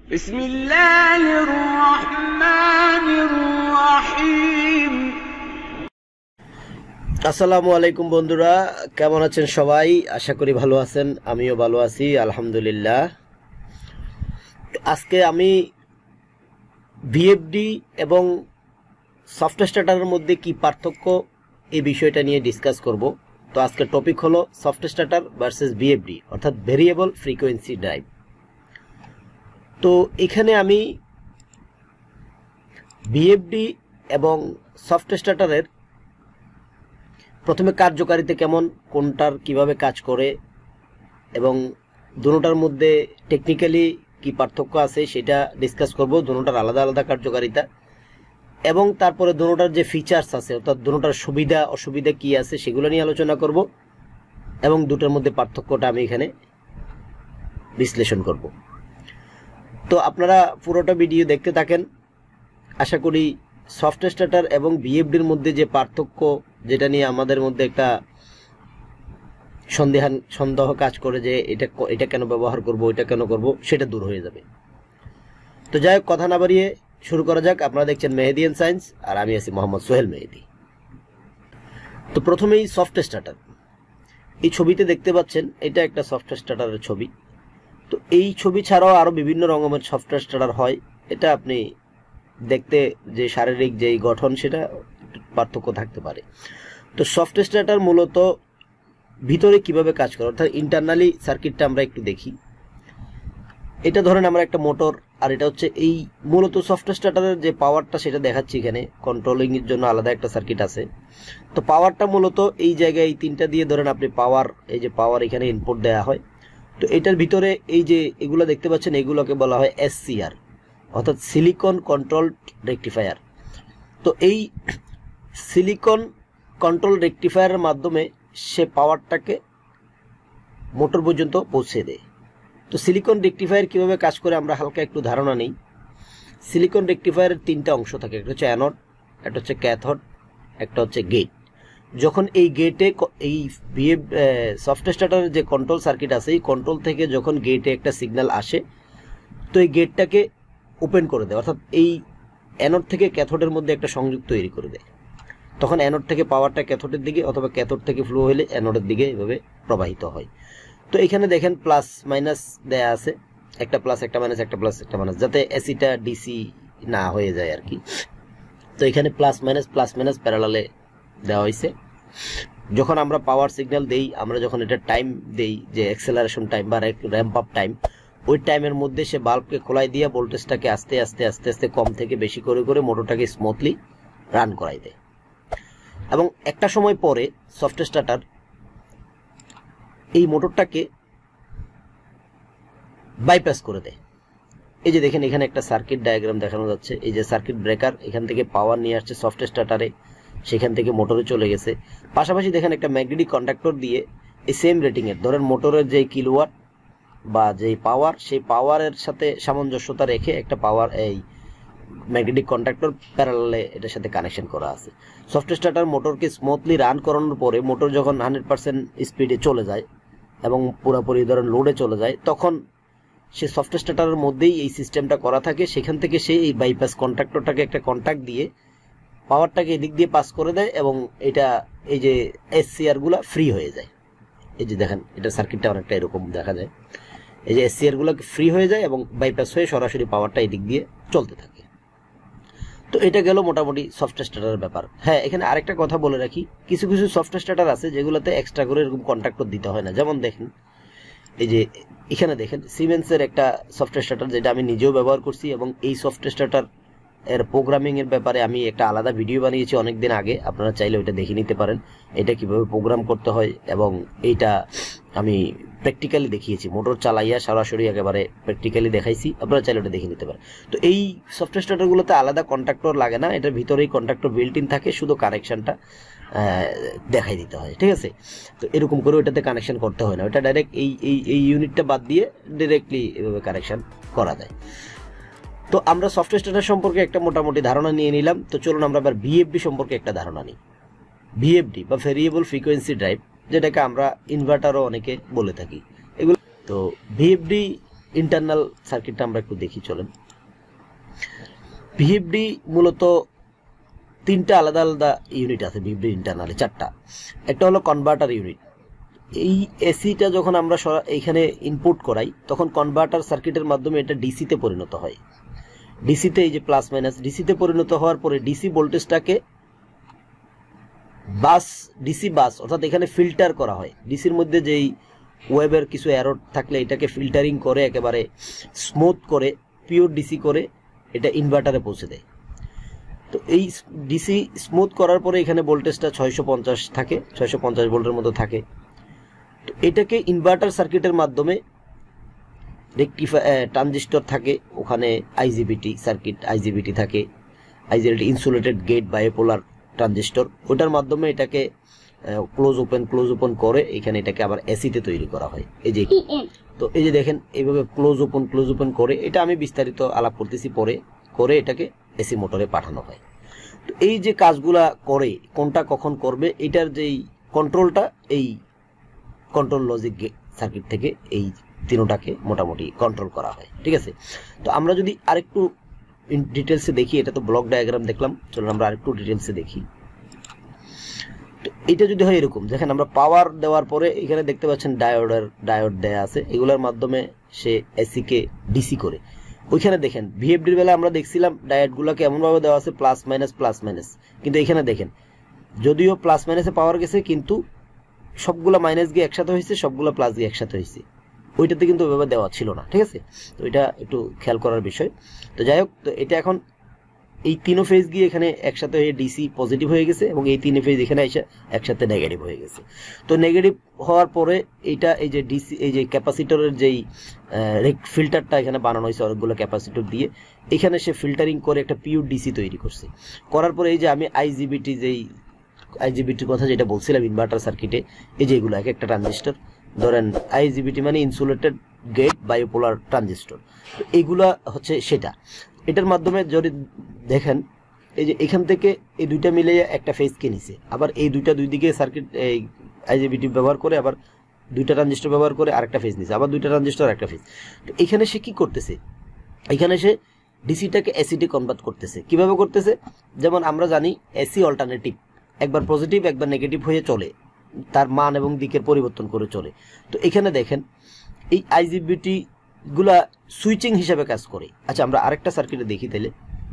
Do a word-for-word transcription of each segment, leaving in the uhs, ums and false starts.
বিসমিল্লাহির রহমানির রহিম। আসসালামু আলাইকুম বন্ধুরা, কেমন আছেন সবাই? আশা করি ভালো আছেন, আমিও ভালো আছি আলহামদুলিল্লাহ। আজকে আমি ভিএফডি এবং সফট স্টার্টারের মধ্যে কি পার্থক্য এই বিষয়টা নিয়ে ডিসকাস করব। তো আজকের টপিক হলো সফট স্টার্টার ভার্সেস ভিএফডি অর্থাৎ ভেরিয়েবল ফ্রিকোয়েন্সি ড্রাইভ। তো এখানে আমি ভিএফডি এবং সফট স্টার্টারের প্রথমে কার্যকারিতা কেমন, কোনটার কিভাবে কাজ করে এবং দুটোটার মধ্যে টেকনিক্যালি কি পার্থক্য আছে সেটা ডিসকাস করব, দুটোটার আলাদা আলাদা কার্যকারিতা, এবং তারপরে দুটোটার যে ফিচার্স আছে অর্থাৎ দুটোটার সুবিধা অসুবিধা কি আছে সেগুলো নিয়ে আলোচনা করব এবং দুটোর মধ্যে পার্থক্যটা আমি এখানে বিশ্লেষণ করব। তো আপনারা পুরোটা ভিডিও দেখতে থাকেন। আশা করি সফট স্টার্টার এবং ভিএফডির মধ্যে যে পার্থক্য, যেটা নিয়ে আমাদের মধ্যে একটা সন্দেহান সন্দেহ কাজ করে যে এটা এটা কেন ব্যবহার করব, এটা কেন করব, সেটা দূর হয়ে যাবে। তো যাই হোক, কথা না বাড়িয়ে শুরু করা যাক। আপনারা দেখছেন মেহেদি এন্ড সায়েন্স, আর আমি আছি মোহাম্মদ সোহেল মেহেদি। তো প্রথমেই সফট স্টার্টার। এই ছবিতে দেখতে পাচ্ছেন এটা একটা সফট স্টার্টারের ছবি। তো এই ছবি ছাড়াও আরো বিভিন্ন রকমের সফট স্টার্টার হয়। এটা আপনি দেখতে যে শারীরিক যেই গঠন সেটা পার্থক্য থাকতে পারে। তো সফট স্টার্টার মূলত ভিতরে কিভাবে কাজ করে অর্থাৎ ইন্টারনালি সার্কিটটা আমরা একটু দেখি। এটা ধরেন আমরা একটা মোটর, আর এটা হচ্ছে এই মূলত সফট স্টার্টারের যে পাওয়ারটা সেটা দেখাচ্ছি এখানে। কন্ট্রোলিং এর জন্য আলাদা একটা সার্কিট আছে। তো পাওয়ারটা মূলত এই জায়গায় এই তিনটা দিয়ে ধরেন আপনি পাওয়ার, এই যে পাওয়ার এখানে ইনপুট দেওয়া হয়। তো এটার ভিতরে এই যে এগুলো দেখতে পাচ্ছেন এগুলোকে বলা হয় এসসিআর অর্থাৎ সিলিকন কন্ট্রোল রেকটিফায়ার। তো এই সিলিকন কন্ট্রোল রেকটিফায়ারের মাধ্যমে সে পাওয়ারটাকে মোটর পর্যন্ত পৌঁছে দেয়। তো সিলিকন রেকটিফায়ার কিভাবে কাজ করে আমরা হালকা একটু ধারণা নেই। সিলিকন রেকটিফায়ারের তিনটা অংশ থাকে, একটা হচ্ছে অ্যানোড, একটা হচ্ছে ক্যাথোড, একটা হচ্ছে গেট। যখন এই গেটে এই ভিএফ সফট স্টার্টারের যে কন্ট্রোল সার্কিট আছে এই কন্ট্রোল থেকে যখন গেটে একটা সিগন্যাল আসে, তো এই গেটটাকে ওপেন করে দেয় অর্থাৎ এই অ্যানোড থেকে ক্যাথোডের মধ্যে একটা সংযোগ তৈরি করে দেয়। তখন অ্যানোড থেকে পাওয়ারটা ক্যাথোডের দিকে অথবা ক্যাথোড থেকে ফ্লো হলে অ্যানোডের দিকে এভাবে প্রবাহিত হয়। তো এখানে দেখেন প্লাস মাইনাস দেয়া আছে, একটা প্লাস একটা মাইনাস, একটা প্লাস একটা মাইনাস, যাতে এসিটা ডিসি না হয়ে যায় আর কি। তো এখানে প্লাস মাইনাস প্লাস মাইনাস প্যারালালে দেওয়া হয়েছে। যখন আমরা পাওয়ার সিগন্যাল দেই, আমরা যখন এটা টাইম দেই যে অ্যাক্সেলারেশন টাইম বা র্যাম্প আপ টাইম, ওই টাইমের মধ্যে সে বাল্বকে খোলাই দিয়ে ভোল্টেজটাকে আস্তে আস্তে আস্তে আস্তে কম থেকে বেশি করে করে মোটরটাকে স্মুথলি রান করাই দেয়। এবং একটা সময় পরে সফট স্টার্টার এই মোটরটাকে বাইপাস করে দেয়। এই যে দেখেন এখানে একটা সার্কিট ডায়াগ্রাম দেখানো যাচ্ছে। এই যে সার্কিট ব্রেকার, এখান থেকে পাওয়ার নিয়ে আসছে সফট স্টার্টারে, সেখান থেকে মোটরে চলে গেছে। পাশাপাশি দেখেন একটা ম্যাগনেটিক কন্ডাক্টর দিয়ে এই সেম রেটিং এর ধরেন মোটরের যে কিলোওয়াট বা যেই পাওয়ার, সেই পাওয়ারের সাথে সামঞ্জস্যতা রেখে একটা পাওয়ার এই ম্যাগনেটিক কন্ডাক্টর প্যারালালে এটার সাথে কানেকশন করা আছে। সফট স্টার্টার মোটরকে স্মুথলি রান করানোর পরে মোটর যখন হান্ড্রেড পার্সেন্ট স্পিডে চলে যায় এবং পুরোপুরি ধরেন লোডে চলে যায়, তখন সে সফট স্টার্টারের মধ্যেই এই সিস্টেমটা করা থাকে। সেখান থেকে সে এই বাইপাস কন্ট্রাক্টরটাকে একটা কন্ট্যাক্ট দিয়ে পাওয়ারটাকে এদিক দিয়ে পাস করে দেয় এবং এটা এই যে এসসিআর গুলা ফ্রি হয়ে যায়। এই যে দেখেন এটা সার্কিটটা অনেকটা এরকম দেখা যায়। এই যে এসসিআর গুলো ফ্রি হয়ে যায় এবং বাইপাস হয়ে সরাসরি পাওয়ারটা এদিক দিয়ে চলতে থাকে। তো এটা গেল মোটামুটি সফট স্টার্টারের ব্যাপার। হ্যাঁ, এখানে আরেকটা কথা বলে রাখি, কিছু কিছু সফট স্টার্টার আছে যেগুলোতে এক্সট্রা করে এরকম কন্ট্রাক্টর দিতে হয় না। যেমন দেখেন এই যে এখানে দেখেন সিমেন্সের একটা সফট স্টার্টার, যেটা আমি নিজেও ব্যবহার করছি এবং এই সফট স্টার্টার এর প্রোগ্রামিং এর ব্যাপারে আমি একটা আলাদা ভিডিও বানিয়েছি অনেকদিন আগে, আপনারা চাইলে ওইটা দেখে নিতে পারেন। এটা কিভাবে প্রোগ্রাম করতে হয় এবং এইটা আমি প্র্যাকটিক্যালি দেখিয়েছি, মোটর চালাইয়া সরাসরি একেবারে প্র্যাকটিক্যালি দেখাইছি, আপনারা চাইলে ওটা দেখে নিতে পারেন। তো এই সফট স্টার্টারগুলোতে আলাদা কন্ট্রাক্টর লাগে না, এটার ভিতরেই কন্ট্রাক্টর বিল্ট ইন থাকে, শুধু কানেকশনটা দেখাই দিতে হয়। ঠিক আছে, তো এরকম করে ওইটাতে কানেকশন করতে হয় না, ওটা ডাইরেক্ট এই এই এই ইউনিটটা বাদ দিয়ে ডিরেক্টলি এভাবে কানেকশন করা যায়। তো আমরা সফট স্টার্টার সম্পর্কে একটা মোটামুটি ধারণা নিয়ে নিলাম। তো চলুন আমরা আবার ভিএফডি সম্পর্কে একটা ধারণা নিই। ভিএফডি বা ভেরিয়েবল ফ্রিকোয়েন্সি ড্রাইভ, যেটাকে আমরা ইনভার্টারও অনেকে বলে থাকি এগুলো। তো ভিএফডি ইন্টারনাল সার্কিটটা আমরা একটু দেখি চলেন। ভিএফডি মূলত তিনটা আলাদা আলাদা ইউনিট আছে ভিএফডি ইন্টারনালে, চারটা। একটা হলো কনভার্টার ইউনিট। এই এসিটা যখন আমরা এখানে ইনপুট করাই তখন কনভার্টার সার্কিটের মাধ্যমে এটা ডিসিতে পরিণত হয়। ডিসিতে এই যে প্লাস মাইনাস ডিসিতে পরিণত হওয়ার পরে ডিসি ভোল্টেজটাকে বাস ডিসি বাস অর্থাৎ এখানে ফিল্টার করা হয়। ডিসির মধ্যে যেই ওয়েবের কিছু এরর থাকলে এটাকে ফিল্টারিং করে একেবারে স্মুথ করে পিওর ডিসি করে এটা ইনভার্টারে পৌঁছে দেয়। তো এই ডিসি স্মুথ করার পরে এখানে ভোল্টেজটা ছয়শো পঞ্চাশ থাকে, ছয়শো পঞ্চাশ ভোল্টের মতো থাকে। তো এটাকে ইনভার্টার সার্কিটের মাধ্যমে রেকটিফাই ট্রানজিস্টর থাকে, ওখানে আইজিবিটি সার্কিট আইজিবিটি থাকে, IGBT insulated gate bipolar transistor, ওটার মাধ্যমে এটাকে ক্লোজ ওপেন ক্লোজ ওপেন করে এখানে এটাকে আবার এসিতে তৈরি করা হয়। এই যে তো এই যে দেখেন এইভাবে ক্লোজ ওপেন ক্লোজ ওপেন করে, এটা আমি বিস্তারিত আলাপ করতেছি পরে, করে এটাকে এসি মোটরে পাঠানো হয়। তো এই যে কাজগুলা করে কোনটা কখন করবে এটার যেই কন্ট্রোলটা এই কন্ট্রোল লজিক সার্কিট থেকে এই তিনটাকে মোটামুটি কন্ট্রোল করা হয়। ঠিক আছে, তো আমরা যদি আরেকটু ডিটেলসে দেখি, এটা তো ব্লক ডায়াগ্রাম দেখলাম, চলুন আমরা আরেকটু ডিটেলসে দেখি। তো এটা যদি হয় এরকম, দেখেন আমরা পাওয়ার দেওয়ার পরে এখানে দেখতে পাচ্ছেন ডায়োডের ডায়োড দেয়া আছে, এগুলোর মাধ্যমে সে এসি কে ডিসি করে। ওইখানে দেখেন ভিএফডির বেলা আমরা দেখছিলাম ডায়োডগুলোকে এমনভাবে দেওয়া আছে প্লাস মাইনাস প্লাস মাইনাস, কিন্তু এখানে দেখেন যদিও প্লাস মাইনাসে পাওয়ার গেছে কিন্তু সবগুলা মাইনাস গিয়ে একসাথে হয়েছে, সবগুলা প্লাস গিয়ে একসাথে হয়েছে, ওইটাতে কিন্তু ওইভাবে দেওয়া ছিল না। ঠিক আছে, তো এটা একটু খেয়াল করার বিষয়। তো যাই হোক, তো এটা এখন এই তিনো ফেজ গিয়ে এখানে একসাথে হয়ে ডিসি পজিটিভ হয়ে গেছে এবং এই তিন ফেজ এখানে এসে একসাথে নেগেটিভ হয়ে গেছে। তো নেগেটিভ হওয়ার পরে এইটা এই যে ডিসি এই যে ক্যাপাসিটরের যেই ফিল্টারটা এখানে বানানো হয়েছে অনেকগুলো ক্যাপাসিটর দিয়ে, এখানে সে ফিল্টারিং করে একটা পিওর ডিসি তৈরি করছে। করার পরে এই যে আমি আইজিবিটি যেই আইজিবিটির কথা যেটা বলছিলাম ইনভার্টার সার্কিটে, এই যে এগুলো এক একটা ট্রানজিস্টর, ধরেন আইজিবিটি মানে ইনসুলেটেড গেট বায়োপোলার ট্রানজিস্টর, তো এইগুলা হচ্ছে সেটা। এটার মাধ্যমে যদি দেখেন এই যে এখান থেকে এই দুইটা মিলে একটা ফেজ কে নিছে, আবার এই দুইটা দুই দিকে সার্কিট এই আইজিবিটি ব্যবহার করে আবার দুইটা ট্রানজিস্টর ব্যবহার করে আরেকটা ফেজ নিছে, আবার দুইটা ট্রানজিস্টর আরেকটা ফেজ। তো এখানে সে কি করতেছে, এখানে সে ডিসিটাকে এসিতে কনভার্ট করতেছে। কিভাবে করতেছে, যেমন আমরা জানি এসি অল্টারনেটিভ, একবার পজিটিভ একবার নেগেটিভ হয়ে চলে, তার মান এবং দিকের পরিবর্তন করে চলে। তো এখানে দেখেন এই আইজিবিটি গুলা সুইচিং হিসাবে কাজ করে। আচ্ছা আমরা আরেকটা সার্কিটে দেখি তাহলে।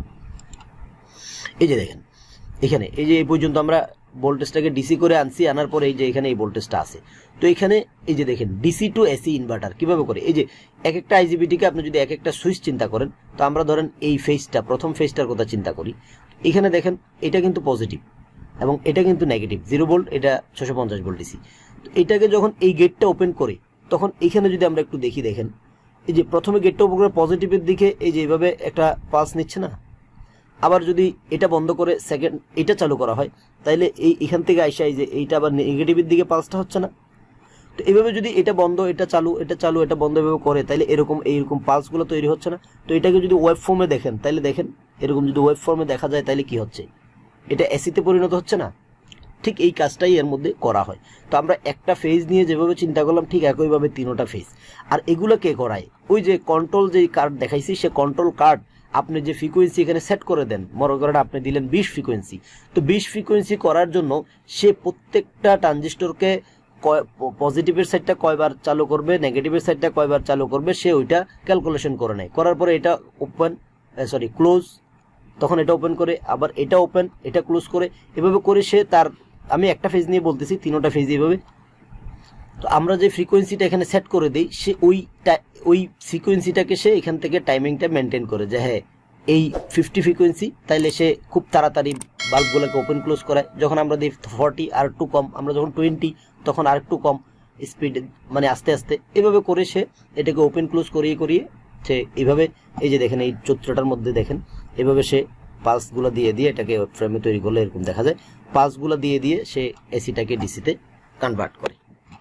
এই যে দেখেন এখানে এই যে এই পর্যন্ত আমরা ভোল্টেজটাকে ডিসি করে আনছি, আনার পরে এই যে এখানে এই ভোল্টেজটা আছে। তো এখানে এই যে দেখেন ডিসি টু এসি ইনভার্টার কিভাবে করে, এই যে এক একটা আইজিবিটিকে আপনি যদি এক একটা সুইচ চিন্তা করেন, তো আমরা ধরেন এই ফেজটা প্রথম ফেজটার কথা চিন্তা করি, এখানে দেখেন এটা কিন্তু পজিটিভ এবং এটা কিন্তু নেগেটিভ, জিরো ভোল্ট, এটা ছশো পঞ্চাশ ভোল্ট ডিসি। তো এটাকে যখন এই গেটটা ওপেন করে তখন এখানে যদি আমরা একটু দেখি, দেখেন এই যে প্রথমে গেটটা ওপেন করে পজিটিভের দিকে এই যে এইভাবে একটা পালস নিচ্ছে না, আবার যদি এটা বন্ধ করে সেকেন্ড এটা চালু করা হয় তাহলে এই এখান থেকে আইসা এই যে এইটা আবার নেগেটিভের দিকে পালসটা হচ্ছে না। তো এইভাবে যদি এটা বন্ধ এটা চালু এটা চালু এটা বন্ধ এভাবে করে তাহলে এরকম এইরকম পালসগুলো তৈরি হচ্ছে না। তো এটাকে যদি ওয়েব ফর্মে দেখেন তাহলে দেখেন এরকম যদি ওয়েব ফর্মে দেখা যায় তাহলে কি হচ্ছে, এটা এসিতে পরিণত হচ্ছে না। ঠিক এই কাজটাই এর মধ্যে করা হয়। তো আমরা একটা ফেজ নিয়ে যেভাবে চিন্তা করলাম ঠিক একইভাবে তিনোটা ফেজ। আর এগুলো কে করায়, ওই যে কন্ট্রোল যে কার্ড দেখাইছি সে কন্ট্রোল কার্ড আপনি যে ফ্রিকোয়েন্সি এখানে সেট করে দেন, মনে করেন আপনি দিলেন বিশ ফ্রিকোয়েন্সি, তো বিশ ফ্রিকোয়েন্সি করার জন্য সে প্রত্যেকটা ট্রানজিস্টরকে পজিটিভের সাইডটা কয়বার চালু করবে নেগেটিভের সাইডটা কয়বার চালু করবে সে ওইটা ক্যালকুলেশন করে নেয়। করার পরে এটা ওপেন সরি ক্লোজ, তখন এটা ওপেন করে আবার এটা ওপেন এটা ক্লোজ করে, এভাবে করে সে তার, আমি একটা ফেজ নিয়ে বলতেছি তিনোটা ফেজ এইভাবে। তো আমরা যে ফ্রিকোয়েন্সিটা এখানে সেট করে দিই সে ওই ওই ফ্রিকোয়েন্সিটাকে সে এখান থেকে টাইমিংটা মেনটেন করে যে হ্যাঁ এই ফিফটি ফ্রিকোয়েন্সি, তাইলে সে খুব তাড়াতাড়ি বাল্বগুলোকে ওপেন ক্লোজ করায়। যখন আমরা দিই ফর্টি আর একটু কম, আমরা যখন টোয়েন্টি তখন আর একটু কম স্পিড, মানে আস্তে আস্তে এভাবে করে সে এটাকে ওপেন ক্লোজ করিয়ে করিয়ে সে এইভাবে, এই যে দেখেন এই চিত্রটার মধ্যে দেখেন এভাবে সে পালসগুলো দিয়ে দিয়ে এটাকে ফ্রেমে তৈরি করলে এরকম দেখা যায়, পালসগুলো দিয়ে দিয়ে সে এসিটাকে ডিসিতে কনভার্ট করে।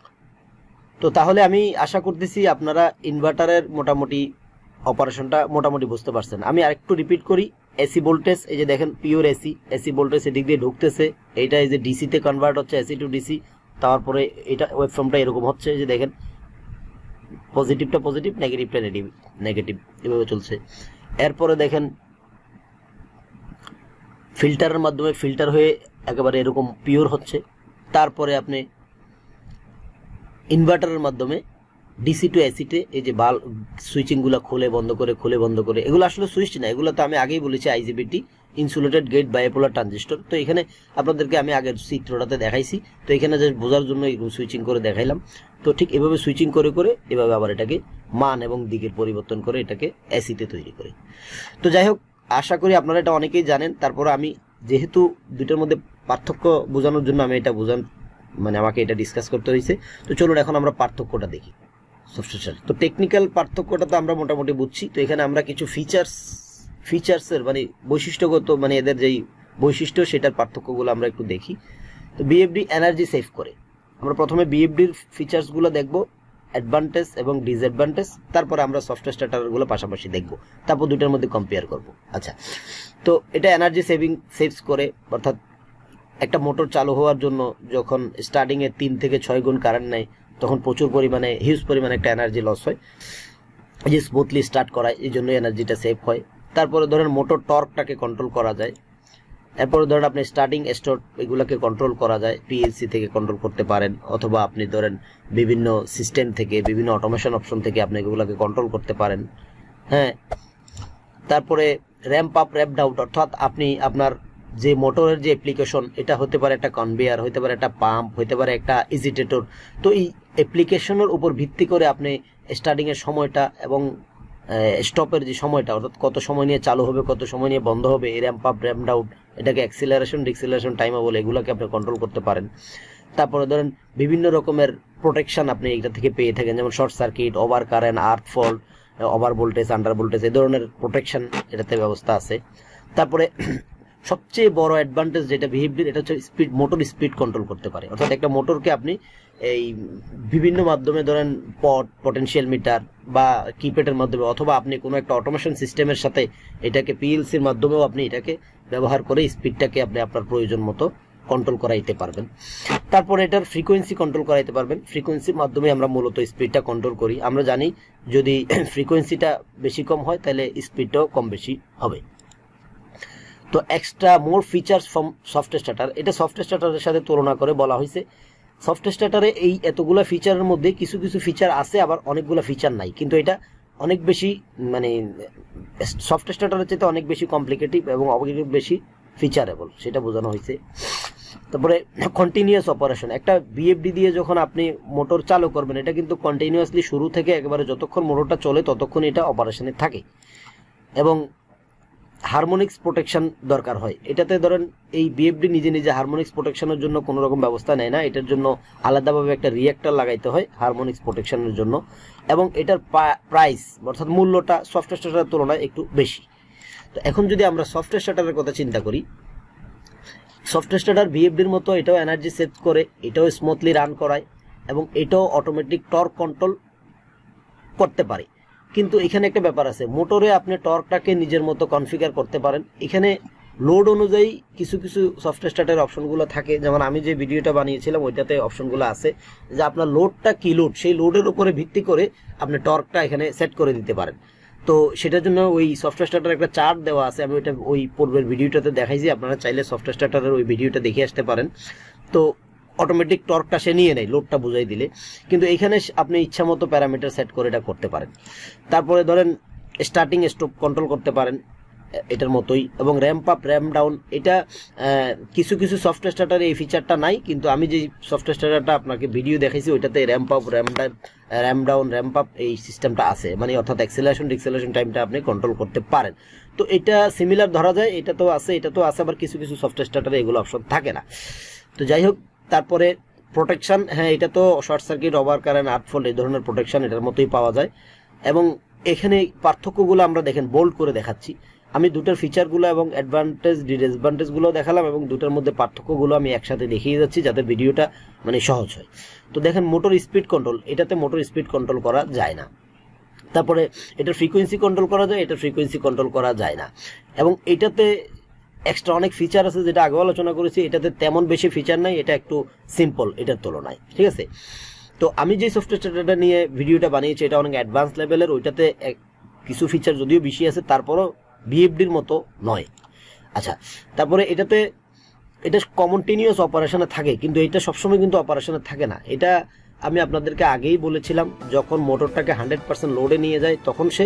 তো তাহলে আমি আশা করতেছি আপনারা ইনভার্টারের মোটামুটি অপারেশনটা মোটামুটি বুঝতে পারছেন। আমি আরেকটু রিপিট করি, এসি ভোল্টেজ এই যে দেখেন পিওর এসি, এসি ভোল্টেজ এদিক দিয়ে ঢুকতেছে, এইটা এই যে ডিসিতে কনভার্ট হচ্ছে এসি টু ডিসি, তারপরে এটা ওয়েব ফর্মটা এরকম হচ্ছে, এই যে দেখেন পজিটিভটা পজিটিভ, নেগেটিভটা নেগেটিভ নেগেটিভ এভাবে চলছে। এরপরে দেখেন ফিল্টারের মাধ্যমে ফিল্টার হয়ে একেবারে এরকম পিওর হচ্ছে। তারপরে আপনি ইনভার্টারের মাধ্যমে ডিসি টু এসিতে এই যে বাল্ব সুইচিংগুলো খুলে বন্ধ করে খুলে বন্ধ করে, এগুলো আসলে সুইচ না, এগুলো তো আমি আগেই বলেছি IGBT insulated gate bipolar transistor. তো এখানে আপনাদেরকে আমি আগের চিত্রটাতে দেখাইছি, তো এখানে যে বোঝার জন্য সুইচিং করে দেখাইলাম। তো ঠিক এভাবে সুইচিং করে করে এভাবে আবার এটাকে মান এবং দিকের পরিবর্তন করে এটাকে এসিতে তৈরি করে। তো যাই হোক, আশা করি আপনারা এটা অনেকেই জানেন। তারপরে আমি যেহেতু দুইটার মধ্যে পার্থক্য বোঝানোর জন্য আমি এটা বোঝান মানে আমাকে এটা ডিসকাস করতে হয়েছে। তো চলুন এখন আমরা পার্থক্যটা দেখি সফটওয়্যার। তো টেকনিক্যাল পার্থক্যটা তো আমরা মোটামুটি বুঝছি। তো এখানে আমরা কিছু ফিচার্স ফিচার্সের মানে বৈশিষ্ট্যগত মানে এদের যেই বৈশিষ্ট্য সেটার পার্থক্যগুলো আমরা একটু দেখি। তো বিএফডি এনার্জি সেভ করে। আমরা প্রথমে বিএফডির ফিচার্সগুলো দেখব, অ্যাডভান্টেজ এবং ডিসঅ্যাডভান্টেজ, তারপরে আমরা সফটওয়্যার স্টার্টারগুলো পাশাপাশি দেখব, তারপর দুইটার মধ্যে কম্পেয়ার করব। আচ্ছা, তো এটা এনার্জি সেভিং সেভস করে, অর্থাৎ একটা মোটর চালু হওয়ার জন্য যখন স্টার্টিংয়ে তিন থেকে ছয় গুণ কারেন্ট নেয় তখন প্রচুর পরিমাণে হিউজ পরিমাণে একটা এনার্জি লস হয়, যে স্মুথলি স্টার্ট করায়, এই জন্য এনার্জিটা সেভ হয়। তারপরে ধরেন মোটর টর্কটাকে কন্ট্রোল করা যায়। এরপরে ধরেন আপনি স্টার্টিং স্টপ এগুলোকে কন্ট্রোল করা যায়, পিএলসি থেকে কন্ট্রোল করতে পারেন, অথবা আপনি ধরেন বিভিন্ন সিস্টেম থেকে বিভিন্ন অটোমেশন অপশন থেকে আপনি এগুলোকে কন্ট্রোল করতে পারেন। হ্যাঁ, তারপরে র্যাম্প আপ র্যাম্প ডাউন, অর্থাৎ আপনি আপনার যে মোটরের যে অ্যাপ্লিকেশন, এটা হতে পারে একটা কনভেয়ার, হতে পারে একটা পাম্প, হতে পারে একটা এজিটেটর। তো এই অ্যাপ্লিকেশনের উপর ভিত্তি করে আপনি স্টার্টিংয়ের সময়টা এবং স্টপের যে সময়টা, অর্থাৎ কত সময় নিয়ে চালু হবে, কত সময় নিয়ে বন্ধ হবে, এই র্যাম্প আপ র্যাম্প ডাউন, এটাকে অ্যাক্সিলারেশন ডিক্সিলারেশন টাইমও বলে, এগুলোকে আপনি কন্ট্রোল করতে পারেন। তারপরে ধরেন বিভিন্ন রকমের প্রোটেকশন আপনি এটা থেকে পেয়ে থাকেন, যেমন short circuit, over current, earth fault, over voltage, under voltage, এই ধরনের প্রোটেকশন এটাতে ব্যবস্থা আছে। তারপরে সবচেয়ে বড় অ্যাডভান্টেজ যেটা ভিএফডির, এটা হচ্ছে স্পিড, মোটর স্পিড কন্ট্রোল করতে পারে। অর্থাৎ একটা মোটরকে আপনি এই বিভিন্ন মাধ্যমে ধরেন পট, পটেনশিয়াল মিটার বা কিপ্যাডের মাধ্যমে, অথবা আপনি কোনো একটা অটোমেশন সিস্টেমের সাথে এটাকে পিএলসির মাধ্যমেও আপনি এটাকে ব্যবহার করে স্পিডটাকে আপনি আপনার প্রয়োজন মতো কন্ট্রোল করাইতে পারবেন। তারপরে এটার ফ্রিকোয়েন্সি কন্ট্রোল করাইতে পারবেন। ফ্রিকোয়েন্সির মাধ্যমে আমরা মূলত স্পিডটা কন্ট্রোল করি। আমরা জানি যদি ফ্রিকোয়েন্সিটা বেশি কম হয় তাহলে স্পিডটাও কম বেশি হবে। তো extra more features from software starter, এটা সফটওয়্যার স্টার্টারের সাথে তুলনা করে বলা হয়েছে। সফটওয়্যার স্টার্টারে এই এতগুলো ফিচারের মধ্যে কিছু কিছু ফিচার আছে, আবার অনেকগুলো ফিচার নাই, কিন্তু এটা অনেক বেশি মানে সফটওয়্যার স্টার্টারের চাইতে অনেক বেশি কমপ্লিকেটিভ এবং অনেক বেশি ফিচারেবল, সেটা বোঝানো হয়েছে। তারপরে কন্টিনিউয়াস অপারেশন, একটা বিএফডি দিয়ে যখন আপনি মোটর চালু করবেন, এটা কিন্তু কন্টিনিউয়াসলি শুরু থেকে একেবারে যতক্ষণ মোটরটা চলে ততক্ষণ এটা অপারেশনে থাকে। এবং হারমোনিক্স প্রোটেকশন দরকার হয় এটাতে। ধরেন এই বিএফডি নিজে নিজে হারমোনিক্স প্রোটেকশনের জন্য কোনো রকম ব্যবস্থা নেয় না, এটার জন্য আলাদাভাবে একটা রিঅ্যাক্টর লাগাইতে হয় হারমোনিক্স প্রোটেকশনের জন্য। এবং এটার প্রাইস অর্থাৎ মূল্যটা সফটওয়্যার স্টার্টারের তুলনায় একটু বেশি। তো এখন যদি আমরা সফটওয়্যার স্টার্টারের কথা চিন্তা করি, সফটওয়্যার স্টার্টার ভিএফডির মতো এটাও এনার্জি সেভ করে, এটাও স্মুথলি রান করায় এবং এটাও অটোমেটিক টর্ক কন্ট্রোল করতে পারে। কিন্তু এখানে একটা ব্যাপার আছে, মোটরে আপনি টর্কটাকে নিজের মতো কনফিগার করতে পারেন। এখানে লোড অনুযায়ী কিছু কিছু সফটওয়্যার স্টার্টারের অপশনগুলো থাকে, যেমন আমি যে ভিডিওটা বানিয়েছিলাম ওইটাতে অপশনগুলো আছে যে আপনার লোডটা কি লোড, সেই লোডের উপরে ভিত্তি করে আপনি টর্কটা এখানে সেট করে দিতে পারেন। তো সেটার জন্য ওই সফটওয়্যার স্টার্টার একটা চার্ট দেওয়া আছে, আমি ওইটা ওই পূর্বের ভিডিওটাতে দেখাইছি, আপনারা চাইলে সফটওয়্যার স্টার্টারের ওই ভিডিওটা দেখে আসতে পারেন। তো অটোমেটিক টর্কটা সে নিয়ে নেয় লোডটা বুঝাই দিলে, কিন্তু এখানে আপনি ইচ্ছা মতো প্যারামিটার সেট করে এটা করতে পারেন। তারপরে ধরেন স্টার্টিং স্টপ কন্ট্রোল করতে পারেন এটার মতোই, এবং র্যাম্প আপ র্যাম্প ডাউন, এটা কিছু কিছু সফটওয়্যার স্টার্টারে এই ফিচারটা নাই, কিন্তু আমি যে সফটওয়্যার স্টার্টারটা আপনাকে ভিডিও দেখাইছি ওইটাতে ramp up ramp down ramp down ramp up এই সিস্টেমটা আছে, মানে অর্থাৎ অ্যাক্সিলারেশন ডিক্সিলারেশন টাইমটা আপনি কন্ট্রোল করতে পারেন। তো এটা সিমিলার ধরা যায়, এটা তো আছে এটা তো আছে, আবার কিছু কিছু সফটওয়্যার স্টার্টারে এগুলো অপশন থাকে না। তো যাই হোক, তারপরে প্রোটেকশন, হ্যাঁ এটা তো short circuit, over current, earth fault এই ধরনের প্রোটেকশন এটার মতোই পাওয়া যায়। এবং এখানে পার্থক্যগুলো আমরা দেখেন বোল্ড করে দেখাচ্ছি, আমি দুটার ফিচারগুলো এবং অ্যাডভান্টেজ ডিসঅ্যাডভান্টেজগুলো দেখালাম এবং দুটার মধ্যে পার্থক্যগুলো আমি একসাথে দেখিয়ে যাচ্ছি যাতে ভিডিওটা মানে সহজ হয়। তো দেখেন মোটর স্পিড কন্ট্রোল, এটাতে মোটর স্পিড কন্ট্রোল করা যায় না। তারপরে এটার ফ্রিকোয়েন্সি কন্ট্রোল করা যায়, এটার ফ্রিকোয়েন্সি কন্ট্রোল করা যায় না। এবং এটাতে এক্সট্রা অনেক ফিচার আছে যেটা আগেও আলোচনা করেছি, এটাতে তেমন বেশি ফিচার নাই, এটা একটু সিম্পল এটার তুলনায়, ঠিক আছে। তো আমি যে সফটওয়্যারটা নিয়ে ভিডিওটা বানিয়েছি এটা অনেক অ্যাডভান্স লেভেলের, ওইটাতে কিছু ফিচার যদিও বেশি আছে তারপরও ভিএফডির মতো নয়। আচ্ছা, তারপরে এটাতে এটা কন্টিনিউয়াস অপারেশনে থাকে, কিন্তু এটা সবসময় কিন্তু অপারেশনে থাকে না। এটা আমি আপনাদেরকে আগেই বলেছিলাম, যখন মোটরটাকে হান্ড্রেড পার্সেন্ট লোডে নিয়ে যায় তখন সে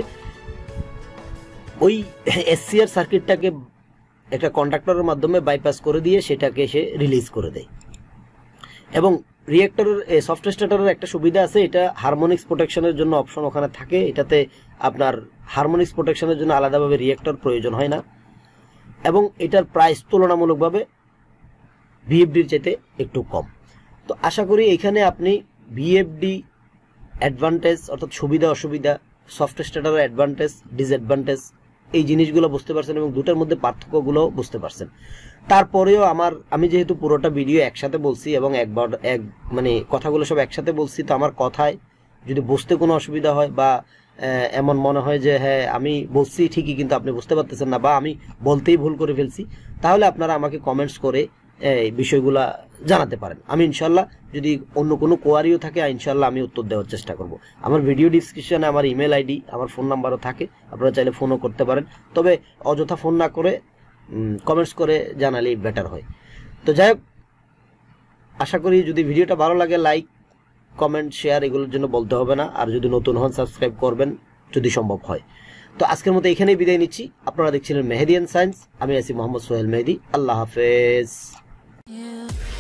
ওই এসসিআর সার্কিটটাকে একটা কন্ডাক্টরের মাধ্যমে বাইপাস করে দিয়ে সেটাকে সে রিলিজ করে দেয়। এবং রিয়েক্টরের সফট স্টার্টারের একটা সুবিধা আছে, এটা হারমোনিক্স প্রোটেকশনের জন্য অপশন ওখানে থাকে। এটাতে আপনার হারমোনিক্স প্রোটেকশনের জন্য আলাদাভাবে রিয়েক্টর প্রয়োজন হয় না, এবং এটার প্রাইস তুলনামূলকভাবে ভিএফডির চাইতে একটু কম। তো আশা করি এখানে আপনি ভিএফডি অ্যাডভান্টেজ অর্থাৎ সুবিধা অসুবিধা, সফট স্টার্টারের অ্যাডভান্টেজ ডিসঅ্যাডভান্টেজ এই জিনিসগুলো বুঝতে পারছেন এবং দুটার মধ্যে পার্থক্যগুলো বুঝতে পারছেন। তারপরেও আমার আমি যেহেতু পুরোটা ভিডিও একসাথে বলছি এবং একবার এক মানে কথাগুলো সব একসাথে বলছি, তো আমার কথায় যদি বুঝতে কোনো অসুবিধা হয় বা এমন মনে হয় যে হ্যাঁ আমি বলছি ঠিকই কিন্তু আপনি বুঝতে পারতেছেন না বা আমি বলতেই ভুল করে ফেলছি, তাহলে আপনারা আমাকে কমেন্টস করে এই বিষয়গুলা জানাতে পারেন। আমি ইনশাল্লাহ যদি অন্য কোনো কোয়ারিও থাকে ইনশাল্লাহ আমি উত্তর দেওয়ার চেষ্টা করব। আমার ভিডিও ডিসক্রিপশনে আমার ইমেল আইডি, আমার ফোন নাম্বারও থাকে, আপনারা চাইলে ফোনও করতে পারেন। তবে অযথা ফোন না করে কমেন্টস করে জানালেই বেটার হয়। তো যাই হোক, আশা করি যদি ভিডিওটা ভালো লাগে লাইক কমেন্ট শেয়ার এগুলোর জন্য বলতে হবে না, আর যদি নতুন হন সাবস্ক্রাইব করবেন যদি সম্ভব হয়। তো আজকের মতো এখানেই বিদায় নিচ্ছি। আপনারা দেখছিলেন মেহেদি এন্ড সায়েন্স, আমি আছি মোহাম্মদ সোহেল মেহেদি। আল্লাহ হাফেজ।